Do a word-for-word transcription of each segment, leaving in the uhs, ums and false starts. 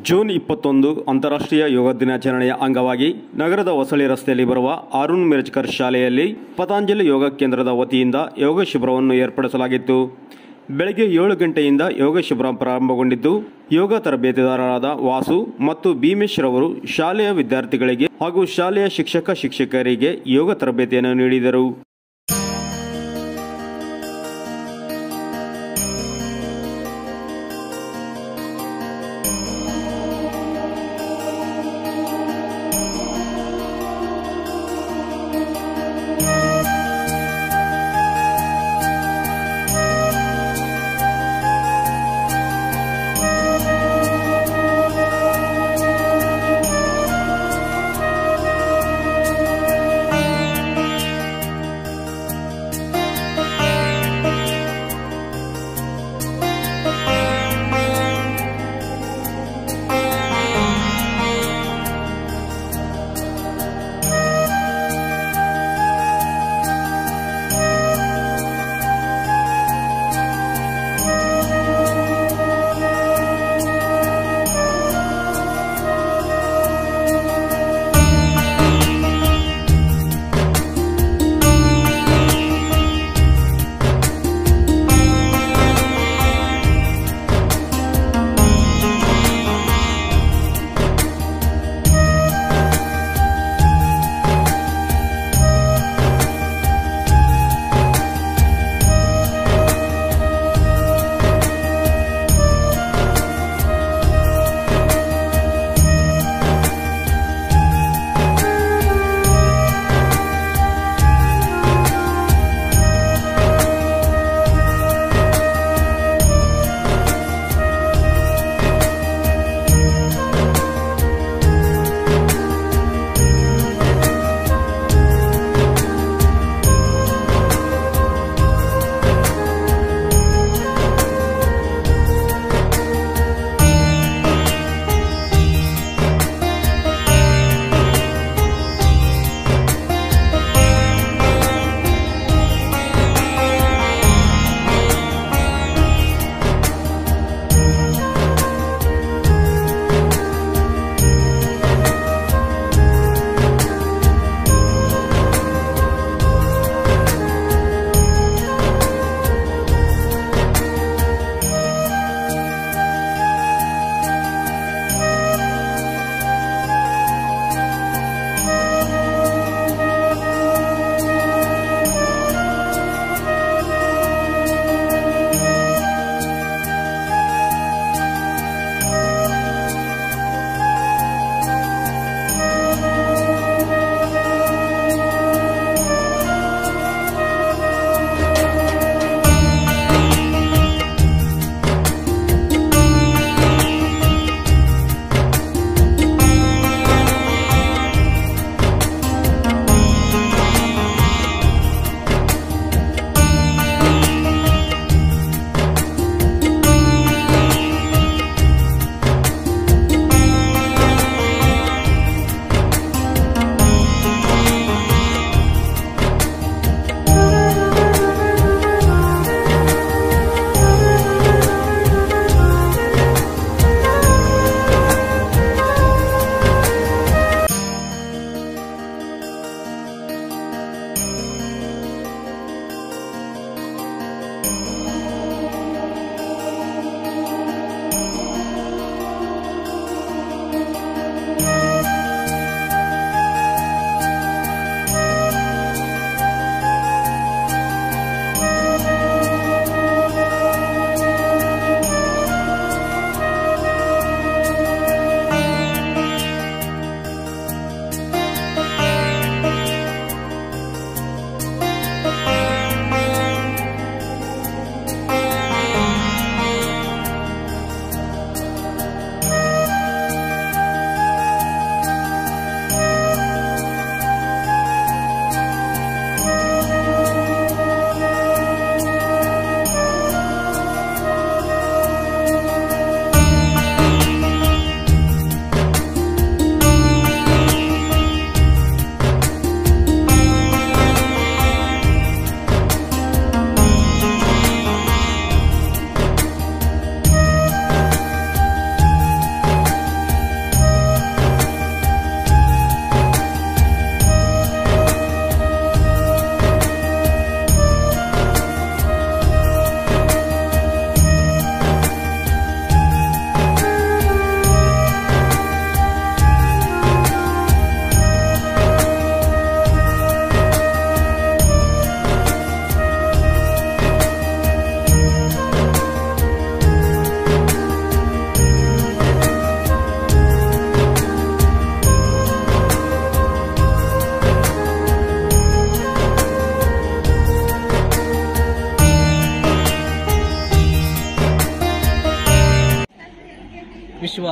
June ಇಪ್ಪತ್ತೊಂದು ಅಂತಾರಾಷ್ಟ್ರೀಯ ಯೋಗ ದಿನಾಚರಣೆಯ ಅಂಗವಾಗಿ ನಗರದ ಹೊಸಳ್ಳಿ ರಸ್ತೆಯಲ್ಲಿ ಬರುವ ಅರುಣ್ ಮಿರ್ಜ್ಕರ್ ಶಾಲೆಯಲ್ಲಿ ಪತಂಜಲಿ ಯೋಗ ಕೇಂದ್ರದ ವತಿಯಿಂದ ಯೋಗ ಶಿಬಿರವನ್ನು ಏರ್ಪಡಿಸಲಾಗಿತ್ತು. ಬೆಳಗ್ಗೆ ಏಳು ಗಂಟೆಯಿಂದ ಯೋಗ ಶಿಬಿರ ಪ್ರಾರಂಭಗೊಂಡಿದ್ದು, ಯೋಗ ತರಬೇತುದಾರರಾದ ವಾಸು ಮತ್ತು ಭೀಮೇಶ್ ರವರು ಶಾಲೆಯ ವಿದ್ಯಾರ್ಥಿಗಳಿಗೆ ಹಾಗೂ ಶಾಲೆಯ ಶಿಕ್ಷಕ ಶಿಕ್ಷಕರಿಗೆ ಯೋಗ ತರಬೇತಿಯನ್ನು ನೀಡಿದರು.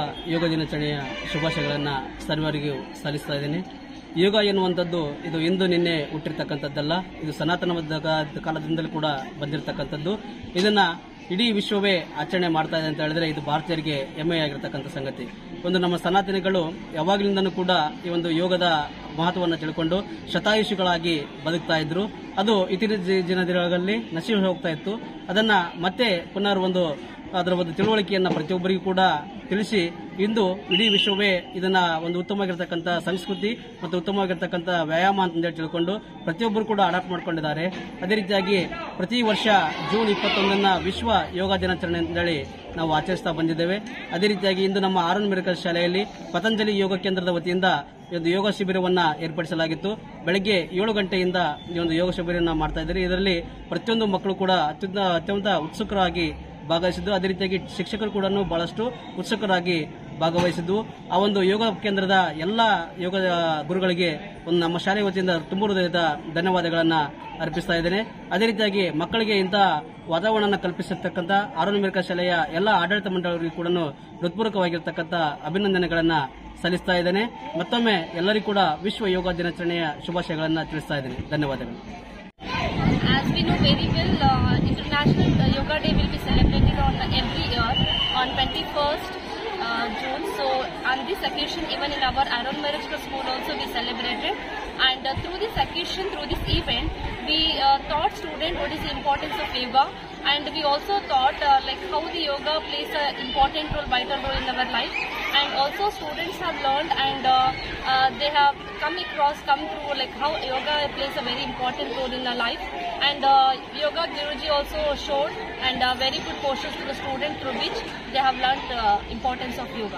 ಯೋಗ ದಿನಾಚರಣೆಯ ಶುಭಾಶಯಗಳನ್ನು ಸರ್ವರಿಗೂ ಸಲ್ಲಿಸ್ತಾ ಇದ್ದೇನೆ. ಯೋಗ ಎನ್ನುವಂಥದ್ದು ಇದು ಇಂದು ನಿನ್ನೆ ಹುಟ್ಟಿರ್ತಕ್ಕಂಥದ್ದಲ್ಲ, ಇದು ಸನಾತನವಾದ ಕಾಲದಿಂದಲೂ ಕೂಡ ಬಂದಿರತಕ್ಕಂಥದ್ದು. ಇದನ್ನ ಇಡೀ ವಿಶ್ವವೇ ಆಚರಣೆ ಮಾಡ್ತಾ ಇದೆ ಅಂತ ಹೇಳಿದ್ರೆ ಇದು ಭಾರತೀಯರಿಗೆ ಹೆಮ್ಮೆಯಾಗಿರ್ತಕ್ಕಂಥ ಸಂಗತಿ. ಒಂದು ನಮ್ಮ ಸನಾತನಿಗಳು ಯಾವಾಗಲಿಂದನೂ ಕೂಡ ಈ ಒಂದು ಯೋಗದ ಮಹತ್ವವನ್ನು ತಿಳ್ಕೊಂಡು ಶತಾಯುಷಿಗಳಾಗಿ ಬದುಕ್ತಾ ಇದ್ರು. ಅದು ಇತ್ತೀಚಿನ ದಿನಗಳಲ್ಲಿ ನಶಿಸಿ ಹೋಗ್ತಾ ಇತ್ತು. ಅದನ್ನ ಮತ್ತೆ ಪುನರ್ ಒಂದು ಅದರ ಒಂದು ತಿಳುವಳಿಕೆಯನ್ನು ಪ್ರತಿಯೊಬ್ಬರಿಗೂ ಕೂಡ ತಿಳಿಸಿ ಇಂದು ಇಡೀ ವಿಶ್ವವೇ ಇದನ್ನ ಒಂದು ಉತ್ತಮವಾಗಿರ್ತಕ್ಕಂಥ ಸಂಸ್ಕೃತಿ ಮತ್ತು ಉತ್ತಮವಾಗಿರ್ತಕ್ಕಂಥ ವ್ಯಾಯಾಮ ಅಂತ ತಿಳ್ಕೊಂಡು ಪ್ರತಿಯೊಬ್ಬರು ಕೂಡ ಅಡಾಪ್ಟ್ ಮಾಡ್ಕೊಂಡಿದ್ದಾರೆ. ಅದೇ ರೀತಿಯಾಗಿ ಪ್ರತಿ ವರ್ಷ ಜೂನ್ ಇಪ್ಪತ್ತೊಂದನ್ನ ವಿಶ್ವ ಯೋಗ ದಿನಾಚರಣೆ ಅಂತೇಳಿ ನಾವು ಆಚರಿಸ್ತಾ ಬಂದಿದ್ದೇವೆ. ಅದೇ ರೀತಿಯಾಗಿ ಇಂದು ನಮ್ಮ ಆರೋನ್ ಮೆಡಿಕಲ್ ಶಾಲೆಯಲ್ಲಿ ಪತಂಜಲಿ ಯೋಗ ಕೇಂದ್ರದ ವತಿಯಿಂದ ಒಂದು ಯೋಗ ಶಿಬಿರವನ್ನ ಏರ್ಪಡಿಸಲಾಗಿತ್ತು. ಬೆಳಗ್ಗೆ ಏಳು ಗಂಟೆಯಿಂದ ಈ ಒಂದು ಯೋಗ ಶಿಬಿರವನ್ನು ಮಾಡ್ತಾ ಇದ್ದಾರೆ. ಇದರಲ್ಲಿ ಪ್ರತಿಯೊಂದು ಮಕ್ಕಳು ಕೂಡ ಅತ್ಯಂತ ಅತ್ಯಂತ ಉತ್ಸುಕರಾಗಿ ಭಾಗವಹಿಸಿದ್ದು. ಅದೇ ರೀತಿಯಾಗಿ ಶಿಕ್ಷಕರು ಕೂಡ ಬಹಳಷ್ಟು ಉತ್ಸುಕರಾಗಿ ಭಾಗವಹಿಸಿದ್ದು. ಆ ಒಂದು ಯೋಗ ಕೇಂದ್ರದ ಎಲ್ಲ ಯೋಗ ಗುರುಗಳಿಗೆ ಒಂದು ನಮ್ಮ ಶಾಲೆ ವತಿಯಿಂದ ತುಂಬ ಹೃದಯದ ಧನ್ಯವಾದಗಳನ್ನು ಅರ್ಪಿಸ್ತಾ ಇದ್ದೇನೆ. ಅದೇ ರೀತಿಯಾಗಿ ಮಕ್ಕಳಿಗೆ ಇಂತಹ ವಾತಾವರಣ ಕಲ್ಪಿಸಿರ್ತಕ್ಕಂಥ ಆರೋನ್ ಮೆಡಿಕಲ್ ಶಾಲೆಯ ಎಲ್ಲ ಆಡಳಿತ ಮಂಡಳಿಗೂ ಕೂಡ ಹೃತ್ಪೂರ್ವಕವಾಗಿರ್ತಕ್ಕಂಥ ಅಭಿನಂದನೆಗಳನ್ನು ಸಲ್ಲಿಸ್ತಾ ಇದ್ದೇನೆ. ಮತ್ತೊಮ್ಮೆ ಎಲ್ಲರಿಗೂ ಕೂಡ ವಿಶ್ವ ಯೋಗ ದಿನಾಚರಣೆಯ ಶುಭಾಶಯಗಳನ್ನು ತಿಳಿಸ್ತಾ ಇದ್ದೇನೆ. ಧನ್ಯವಾದಗಳು. As we know very well, uh, International uh, Yoga Day will be celebrated on uh, every year on twenty-first uh, June. So on this occasion, even in our Aaron Merajkar school also we celebrated. And uh, through this occasion, through this event, we uh, taught students what is the importance of yoga. And we also taught uh, like how the yoga plays an important role, vital role in our life. And also students have learned and uh, uh, they have come across, come through like how yoga plays a very important role in their life. And uh, yoga Guruji also showed and uh, very good postures to the students through which they have learned uh, importance of yoga.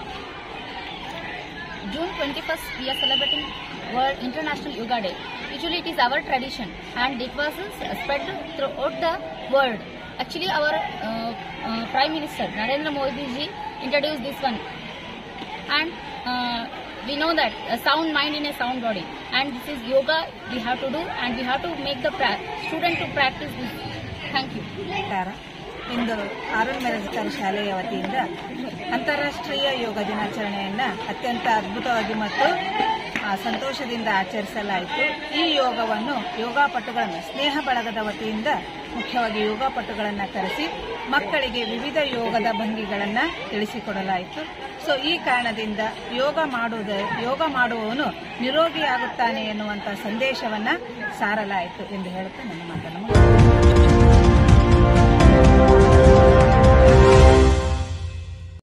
June twenty-first, we are celebrating World International Yoga Day. Usually it is our tradition and it was uh, spread throughout the world. Actually our uh, uh, Prime Minister Narendra Modi ji introduced this one. And uh, we know that a sound mind in a sound body, and this is yoga we have to do, and we have to make the student to practice this. Thank you. ಇಂದು Aaron medical ಶಾಲೆಯ ವತಿಯಿಂದ ಅಂತಾರಾಷ್ಟ್ರೀಯ ಯೋಗ ದಿನಾಚರಣೆಯನ್ನು ಅತ್ಯಂತ ಅದ್ಭುತವಾಗಿ ಮತ್ತು ಸಂತೋಷದಿಂದ ಆಚರಿಸಲಾಯಿತು. ಈ ಯೋಗವನ್ನು ಯೋಗಾಪಟುಗಳನ್ನು ಸ್ನೇಹ ಬಳಗದ ವತಿಯಿಂದ ಮುಖ್ಯವಾಗಿ ಯೋಗಾಪಟುಗಳನ್ನು ಕರೆಸಿ ಮಕ್ಕಳಿಗೆ ವಿವಿಧ ಯೋಗದ ಭಂಗಿಗಳನ್ನು ತಿಳಿಸಿಕೊಡಲಾಯಿತು. ಸೊ ಈ ಕಾರಣದಿಂದ ಯೋಗ ಮಾಡುವುದು ಯೋಗ ಮಾಡುವವನು ನಿರೋಗಿಯಾಗುತ್ತಾನೆ ಎನ್ನುವಂಥ ಸಂದೇಶವನ್ನು ಸಾರಲಾಯಿತು ಎಂದು ಹೇಳುತ್ತಾ ನನ್ನ ಮಾತನ್ನು